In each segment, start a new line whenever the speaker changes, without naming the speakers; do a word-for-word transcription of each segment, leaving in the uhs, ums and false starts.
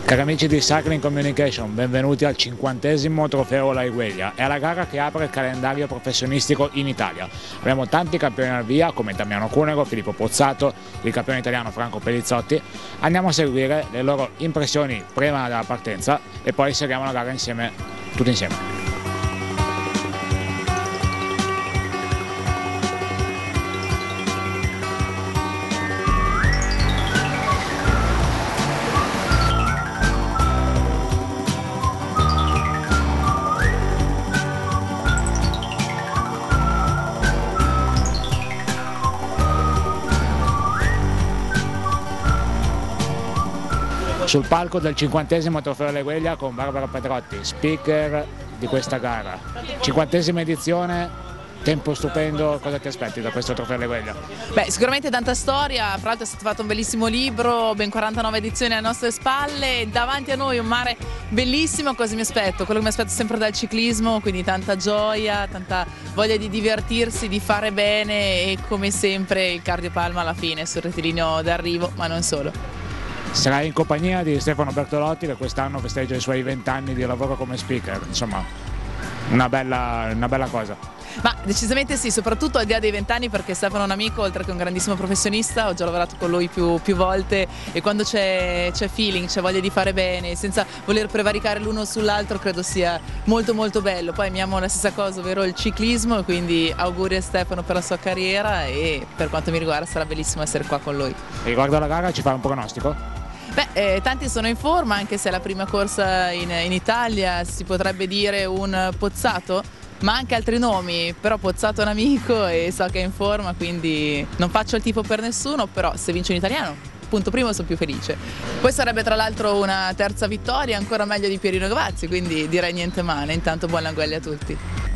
Cari amici di Cycling Communication, benvenuti al cinquantesimo Trofeo La Egueglia. È la gara che apre il calendario professionistico in Italia. Abbiamo tanti campioni al via come Damiano Cunego, Filippo Pozzato, il campione italiano Franco Pellizzotti. Andiamo a seguire le loro impressioni prima della partenza e poi seguiamo la gara insieme, tutti insieme. Sul palco del cinquantesimo Trofeo La Egueglia con Barbara Pedrotti, speaker di questa gara. cinquantesima edizione, tempo stupendo, cosa ti aspetti da questo Trofeo La Egueglia?
Beh, sicuramente tanta storia, fra l'altro è stato fatto un bellissimo libro, ben quarantanove edizioni alle nostre spalle, davanti a noi un mare bellissimo. Cosa mi aspetto? Quello che mi aspetto sempre dal ciclismo, quindi tanta gioia, tanta voglia di divertirsi, di fare bene e come sempre il cardiopalma alla fine sul rettilineo d'arrivo, ma non solo.
Sarai in compagnia di Stefano Bertolotti che quest'anno festeggia i suoi vent'anni di lavoro come speaker, insomma una bella, una bella cosa.
Ma decisamente sì, soprattutto al di là dei vent'anni, perché Stefano è un amico oltre che un grandissimo professionista, ho già lavorato con lui più, più volte e quando c'è feeling, c'è voglia di fare bene senza voler prevaricare l'uno sull'altro credo sia molto molto bello. Poi amiamo la stessa cosa, ovvero il ciclismo, quindi auguri a Stefano per la sua carriera e per quanto mi riguarda sarà bellissimo essere qua con lui.
Riguardo alla gara ci fai un pronostico?
Beh, eh, tanti sono in forma, anche se è la prima corsa in, in Italia, si potrebbe dire un Pozzato, ma anche altri nomi, però Pozzato è un amico e so che è in forma, quindi non faccio il tifo per nessuno, però se vince un italiano, punto primo, sono più felice. Poi sarebbe tra l'altro una terza vittoria, ancora meglio di Pierino Gavazzi, quindi direi niente male. Intanto buon Languelli a tutti.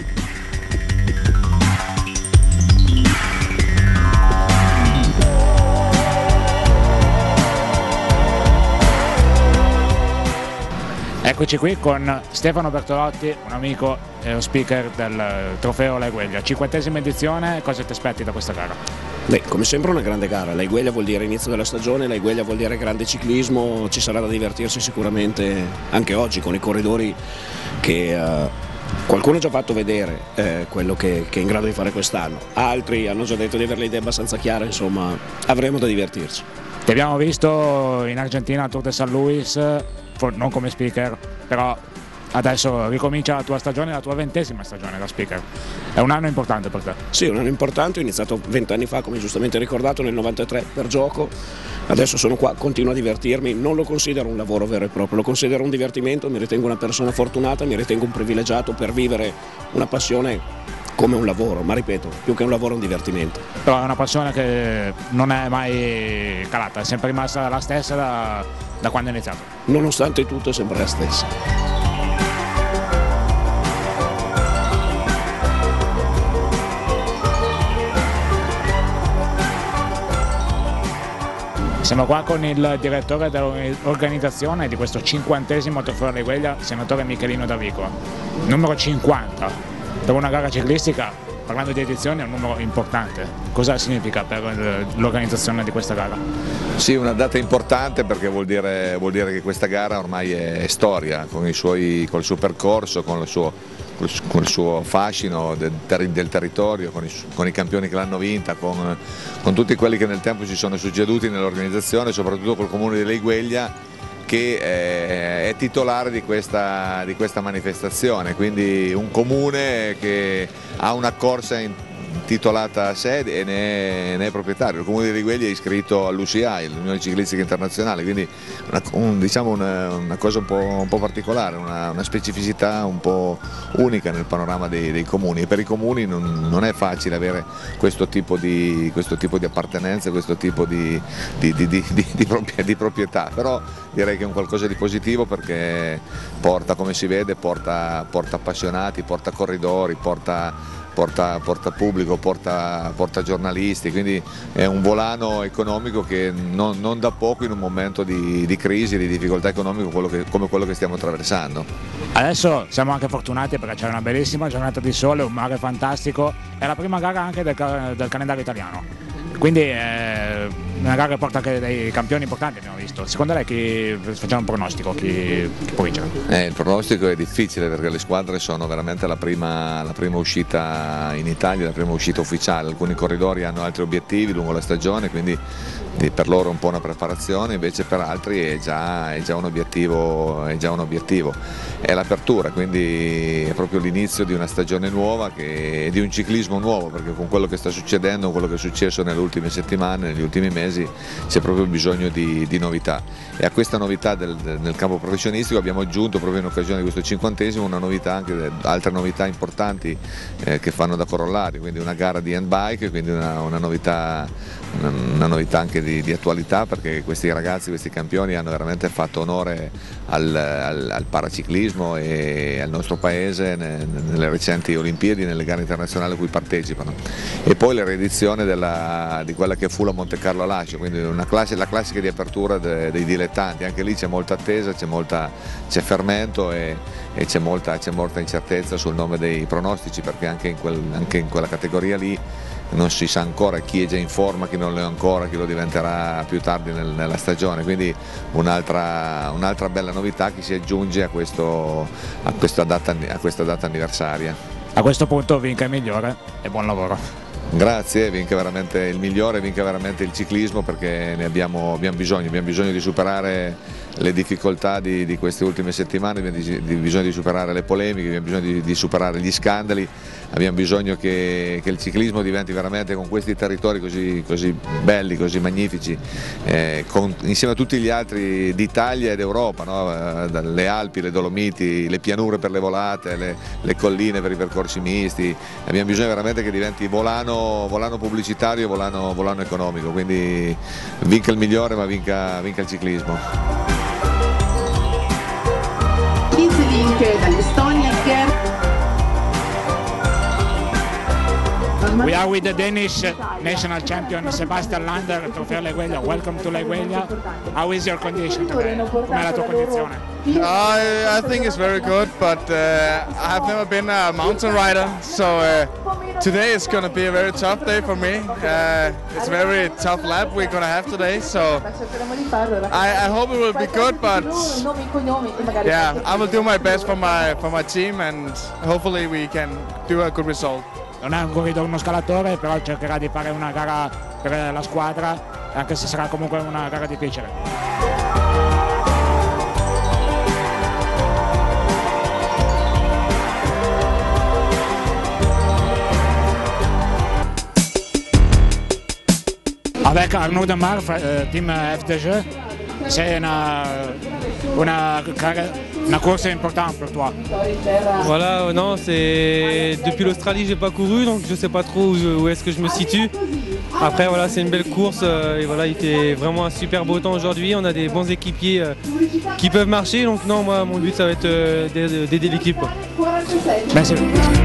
Eccoci qui con Stefano Bertolotti, un amico e speaker del Trofeo La Egueglia. cinquantesima edizione, cosa ti aspetti da questa gara?
Beh, come sempre una grande gara. La Egueglia vuol dire inizio della stagione, La Egueglia vuol dire grande ciclismo, ci sarà da divertirsi sicuramente anche oggi con i corridori che uh, qualcuno ha già fatto vedere eh, quello che, che è in grado di fare quest'anno, altri hanno già detto di avere le idee abbastanza chiare, insomma avremo da divertirci.
Ti abbiamo visto in Argentina al Tour de San Luis, non come speaker, però adesso ricomincia la tua stagione, la tua ventesima stagione da speaker. È un anno importante per te?
Sì, un anno importante, ho iniziato vent'anni fa, come giustamente ricordato, nel novantatré per gioco. Adesso sono qua, continuo a divertirmi, non lo considero un lavoro vero e proprio, lo considero un divertimento, mi ritengo una persona fortunata, mi ritengo un privilegiato per vivere una passione come un lavoro, ma ripeto, più che un lavoro è un divertimento.
Però è una passione che non è mai calata, è sempre rimasta la stessa da, da quando è iniziato.
Nonostante tutto è sempre la stessa.
Siamo qua con il direttore dell'organizzazione di questo cinquantesimo Trofeo La Egueglia, senatore Michelino Davico, numero cinquanta. Per una gara ciclistica, parlando di edizioni, è un numero importante. Cosa significa per l'organizzazione di questa gara?
Sì, una data importante perché vuol dire, vuol dire che questa gara ormai è, è storia, con, i suoi, con il suo percorso, con il suo, con il suo fascino del, del territorio, con i, con i campioni che l'hanno vinta, con, con tutti quelli che nel tempo si sono succeduti nell'organizzazione, soprattutto col comune di La Egueglia, che è titolare di questa, di questa manifestazione, quindi un comune che ha una corsa intitolata a sé e ne è, ne è proprietario. Il comune di La Egueglia è iscritto all'U C I, l'Unione Ciclistica Internazionale, quindi una, un, diciamo una, una cosa un po', un po' particolare, una, una specificità un po' unica nel panorama dei, dei comuni, e per i comuni non, non è facile avere questo tipo di, questo tipo di appartenenza, questo tipo di, di, di, di, di, di, di proprietà, però direi che è un qualcosa di positivo perché porta, come si vede, porta, porta appassionati, porta corridori, porta Porta, porta pubblico, porta, porta giornalisti, quindi è un volano economico che non, non da poco in un momento di, di crisi, di difficoltà economica quello che, come quello che stiamo attraversando.
Adesso siamo anche fortunati perché c'è una bellissima giornata di sole, un mare fantastico, è la prima gara anche del, del calendario italiano, quindi è una gara che porta anche dei campioni importanti, abbiamo visto. Secondo lei chi, facciamo un pronostico, chi, chi può vincere?
Eh, il pronostico è difficile perché le squadre sono veramente la prima, la prima uscita in Italia, la prima uscita ufficiale. Alcuni corridori hanno altri obiettivi lungo la stagione, quindi per loro è un po' una preparazione, invece per altri è già, è già un obiettivo, è già un obiettivo. È l'apertura, quindi è proprio l'inizio di una stagione nuova, che, di un ciclismo nuovo, perché con quello che sta succedendo, quello che è successo nelle ultime settimane, negli ultimi mesi, c'è proprio bisogno di, di novità. E a questa novità del, del, nel campo professionistico abbiamo aggiunto proprio in occasione di questo cinquantesimo una novità, anche altre novità importanti eh, che fanno da corollario, quindi una gara di handbike, quindi una, una, novità, una, una novità anche di, di attualità, perché questi ragazzi, questi campioni hanno veramente fatto onore al, al, al paraciclismo e al nostro paese nelle recenti Olimpiadi, nelle gare internazionali a cui partecipano. E poi la riedizione della, di quella che fu la Monte Carlo Lacio, quindi una classe, la classica di apertura de, dei dilettanti. Anche lì c'è molta attesa, c'è fermento e, e c'è molta, c'è molta incertezza sul nome dei pronostici, perché anche in, quel, anche in quella categoria lì non si sa ancora chi è già in forma, chi non lo è ancora, chi lo diventerà più tardi nel, nella stagione, quindi un'altra un'altra bella novità che si aggiunge a, questo, a, questa data, a questa data anniversaria.
A questo punto vinca il migliore e buon lavoro.
Grazie, vinca veramente il migliore, vinca veramente il ciclismo, perché ne abbiamo, abbiamo bisogno, abbiamo bisogno di superare le difficoltà di, di queste ultime settimane, abbiamo di, di bisogno di superare le polemiche, abbiamo bisogno di, di superare gli scandali, abbiamo bisogno che, che il ciclismo diventi veramente, con questi territori così, così belli, così magnifici, eh, con, insieme a tutti gli altri d'Italia ed Europa, no? Le Alpi, le Dolomiti, le pianure per le volate, le, le colline per i percorsi misti, abbiamo bisogno veramente che diventi volano, volano pubblicitario, volano, volano economico, quindi vinca il migliore, ma vinca, vinca il ciclismo.
We are with the Danish national champion Sebastian Lander, Trofeo Laigueglia. Welcome to Laigueglia. How is your condition today? Com'è la tua condizione?
I, I think it's very good, but uh, I have never been a mountain rider, so uh, today is going to be a very tough day for me. Uh, it's a very tough lap we're going to have today, so I, I hope it will be good, but yeah, I will do my best for my, for my team and hopefully we can do a good result.
Non è un corridore, uno scalatore, però cercherà di fare una gara per la squadra, anche se sarà comunque una gara difficile. Avec Arnaud Demar, team F D G, c'est une, une, une course importante pour toi.
Voilà, non, c'est depuis l'Australie j'ai pas couru, donc je sais pas trop où, où est-ce que je me situe. Après voilà, c'est une belle course et voilà, il fait vraiment un super beau temps aujourd'hui. On a des bons équipiers euh, qui peuvent marcher, donc non, moi mon but ça va être euh, d'aider l'équipe.
Merci.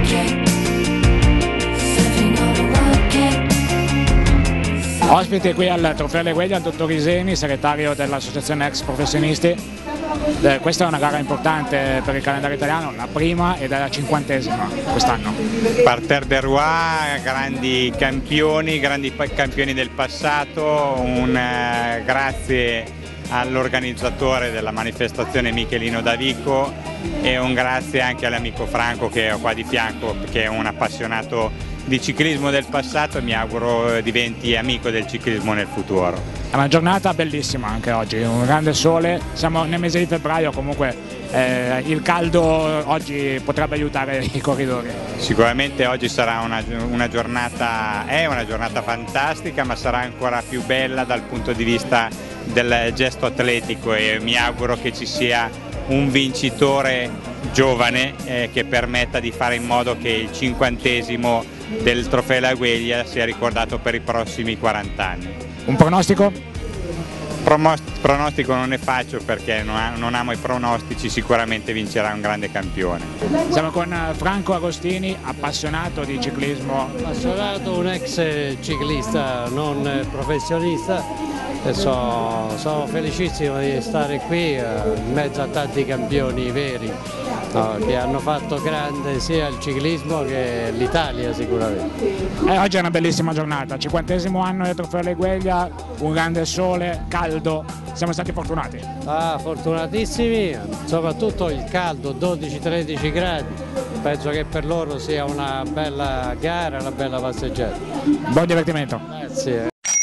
Ospite qui al Trofeo Laigueglia il dottor Iseni, segretario dell'associazione ex professionisti. Eh, questa è una gara importante per il calendario italiano, la prima ed è la cinquantesima quest'anno.
Parterre de Roi, grandi campioni, grandi campioni del passato, un eh, grazie all'organizzatore della manifestazione Michelino Davico e un grazie anche all'amico Franco che ho qua di fianco, che è un appassionato di ciclismo del passato e mi auguro diventi amico del ciclismo nel futuro.
È una giornata bellissima anche oggi, un grande sole, siamo nel mese di febbraio, comunque eh, il caldo oggi potrebbe aiutare i corridori.
Sicuramente oggi sarà una, una giornata, è una giornata fantastica, ma sarà ancora più bella dal punto di vista del gesto atletico e mi auguro che ci sia un vincitore giovane eh, che permetta di fare in modo che il cinquantesimo del Trofeo Laigueglia sia ricordato per i prossimi quaranta anni.
Un pronostico?
Pronostico non ne faccio perché non amo i pronostici, sicuramente vincerà un grande campione.
Siamo con Franco Agostini, appassionato di ciclismo.
Appassionato, un ex ciclista, non professionista, e so, sono felicissimo di stare qui in mezzo a tanti campioni veri. no, che hanno fatto grande sia il ciclismo che l'Italia sicuramente.
Eh, oggi è una bellissima giornata, cinquantesimo anno del Trofeo Laigueglia, un grande sole, caldo, siamo stati fortunati.
Ah, fortunatissimi, soprattutto il caldo, dodici tredici gradi, penso che per loro sia una bella gara, una bella passeggiata.
Buon divertimento.
Grazie.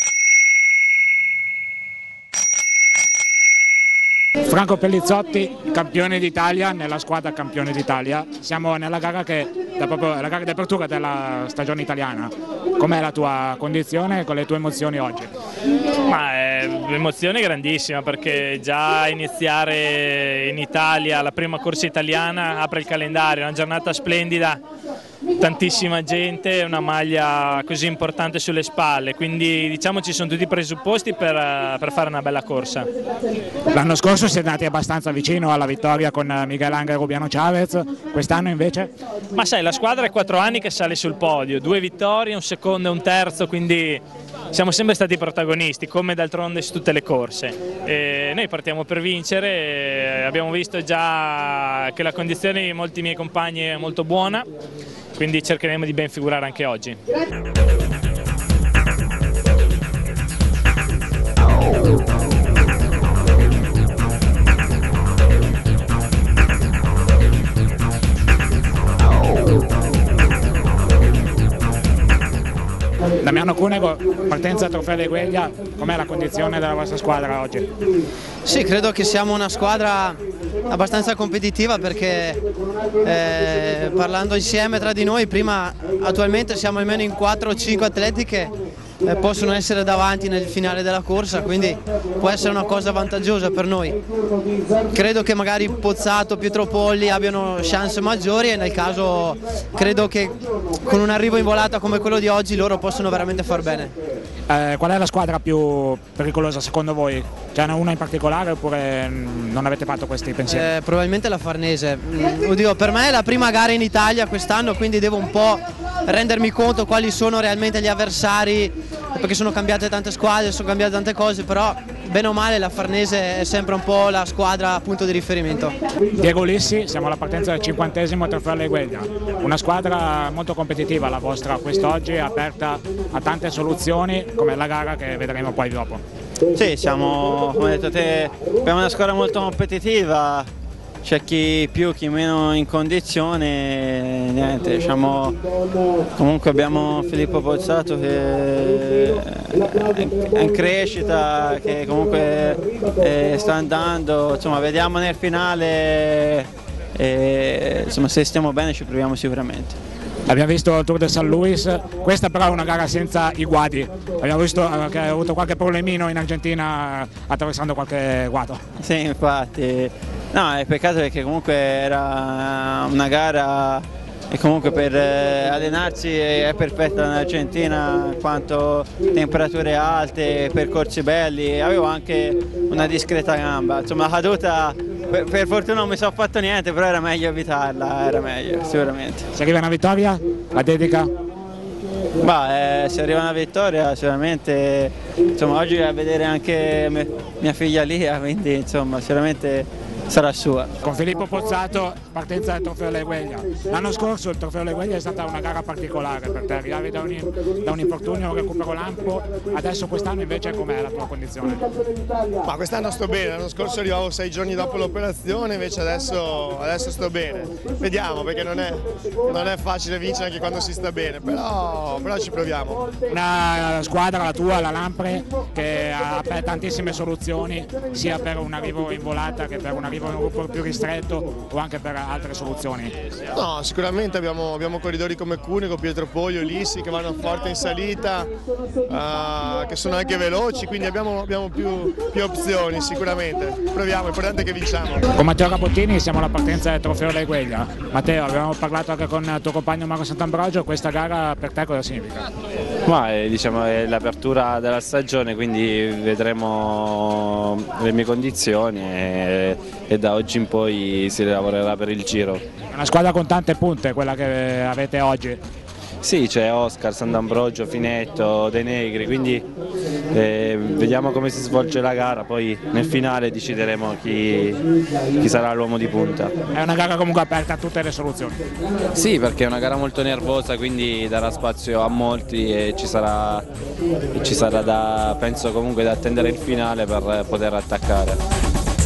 Franco Pellizzotti, campione d'Italia, nella squadra campione d'Italia. Siamo nella gara che è proprio la gara di apertura della stagione italiana. Com'è la tua condizione con le tue emozioni oggi?
Ma è un'emozione grandissima perché già iniziare in Italia la prima corsa italiana apre il calendario, è una giornata splendida, tantissima gente, una maglia così importante sulle spalle, quindi diciamo ci sono tutti i presupposti per, per fare una bella corsa.
L'anno scorso siete andati abbastanza vicino alla vittoria con Miguel Angel Rubiano Chavez, quest'anno invece?
Ma sai, la squadra è quattro anni che sale sul podio, due vittorie, un secondo e un terzo, quindi siamo sempre stati protagonisti, come d'altronde su tutte le corse. E noi partiamo per vincere, abbiamo visto già che la condizione di molti miei compagni è molto buona, quindi cercheremo di ben figurare anche oggi.
Damiano Cunego, partenza Trofeo Laigueglia, com'è la condizione della vostra squadra oggi?
Sì, credo che siamo una squadra abbastanza competitiva perché eh, parlando insieme tra di noi, prima attualmente siamo almeno in quattro o cinque atleti che eh, possono essere davanti nel finale della corsa, quindi può essere una cosa vantaggiosa per noi. Credo che magari Pozzato, Pietropolli abbiano chance maggiori e nel caso credo che con un arrivo in volata come quello di oggi loro possono veramente far bene.
Eh, qual è la squadra più pericolosa secondo voi? C'è una in particolare oppure non avete fatto questi pensieri?
Eh, probabilmente la Farnese. Oddio, per me è la prima gara in Italia quest'anno, quindi devo un po' rendermi conto quali sono realmente gli avversari, perché sono cambiate tante squadre, sono cambiate tante cose, però bene o male la Farnese è sempre un po' la squadra punto di riferimento.
Diego Lissi, siamo alla partenza del cinquantesimo Trofeo Laigueglia, una squadra molto competitiva la vostra quest'oggi, aperta a tante soluzioni come la gara che vedremo poi dopo.
Sì, siamo, come hai detto te, abbiamo una squadra molto competitiva, c'è chi più, chi meno in condizione, niente, diciamo, comunque abbiamo Filippo Pozzato che è in crescita, che comunque eh, sta andando, insomma vediamo nel finale, e, insomma se stiamo bene ci proviamo sicuramente.
Abbiamo visto il Tour de San Luis, questa però è una gara senza i guadi, abbiamo visto che ha avuto qualche problemino in Argentina attraversando qualche guado.
Sì, infatti, no, è peccato perché comunque era una gara e comunque per allenarsi è perfetta in Argentina, in quanto temperature alte, percorsi belli, avevo anche una discreta gamba, insomma la caduta per, per fortuna non mi sono fatto niente, però era meglio evitarla, era meglio sicuramente.
Se arriva una vittoria, la dedica?
Bah, eh, se arriva una vittoria sicuramente, insomma oggi a vedere anche me, mia figlia Lia, quindi insomma sicuramente sarà sua.
Con Filippo Pozzato, partenza del Trofeo Laigueglia. L'anno scorso il Trofeo Laigueglia è stata una gara particolare per te, arrivavi da un, da un infortunio, un recupero lampo, adesso quest'anno invece com'è la tua condizione?
Ma quest'anno sto bene, l'anno scorso arrivavo sei giorni dopo l'operazione, invece adesso, adesso sto bene. Vediamo, perché non è, non è facile vincere anche quando si sta bene, però, però ci proviamo.
Una squadra, la tua, la Lampre, che ha tantissime soluzioni, sia per un arrivo in volata che per un arrivo in un gruppo più ristretto o anche per altre soluzioni?
No, sicuramente abbiamo, abbiamo corridori come Cunego, Pietropolli, Lissi che vanno forte in salita, uh, che sono anche veloci, quindi abbiamo, abbiamo più, più opzioni sicuramente. Proviamo, l'importante è che vinciamo.
Con Matteo Rabottini siamo alla partenza del Trofeo Laigueglia. Matteo, abbiamo parlato anche con il tuo compagno Marco Sant'Ambrogio, questa gara per te cosa significa?
Ma è, diciamo, è l'apertura della stagione, quindi vedremo le mie condizioni e, e da oggi in poi si lavorerà per il giro.
È una squadra con tante punte quella che avete oggi.
Sì, c'è Oscar, Sant'Ambrogio, Finetto, De Negri, quindi eh, vediamo come si svolge la gara, poi nel finale decideremo chi, chi sarà l'uomo di punta.
È una gara comunque aperta a tutte le soluzioni.
Sì, perché è una gara molto nervosa, quindi darà spazio a molti e ci sarà, ci sarà da, penso comunque da attendere il finale per poter attaccare.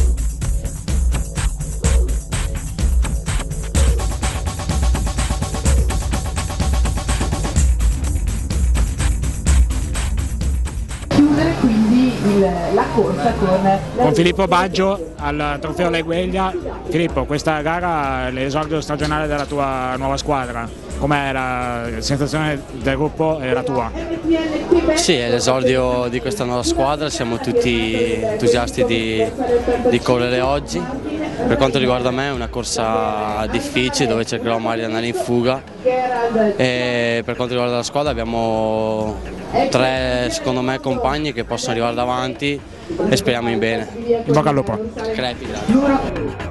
Quindi il, la corsa con...
Con Filippo Baggio al trofeo Laigueglia. Filippo, questa gara è l'esordio stagionale della tua nuova squadra, com'è la sensazione del gruppo e la tua?
Sì, è l'esordio di questa nuova squadra, siamo tutti entusiasti di, di correre oggi. Per quanto riguarda me è una corsa difficile dove cercherò magari di andare in fuga, e per quanto riguarda la squadra abbiamo tre, secondo me, compagni che possono arrivare davanti e speriamo in bene.
In bocca al lupo.
Crepi, grazie.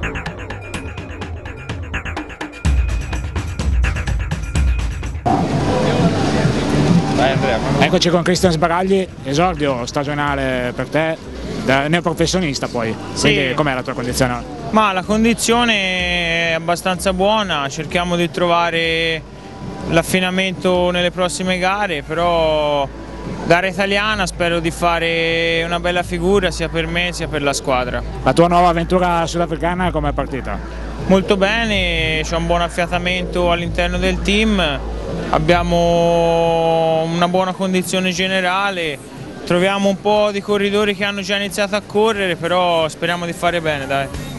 Eccoci con Cristian Sbaragli, esordio stagionale per te, da neoprofessionista poi, quindi
sì.
Com'è la tua condizione?
Ma la condizione è abbastanza buona, cerchiamo di trovare l'affinamento nelle prossime gare, però gara italiana spero di fare una bella figura sia per me sia per la squadra.
La tua nuova avventura sudafricana com'è partita?
Molto bene, c'è un buon affiatamento all'interno del team, abbiamo una buona condizione generale, troviamo un po' di corridori che hanno già iniziato a correre, però speriamo di fare bene, dai.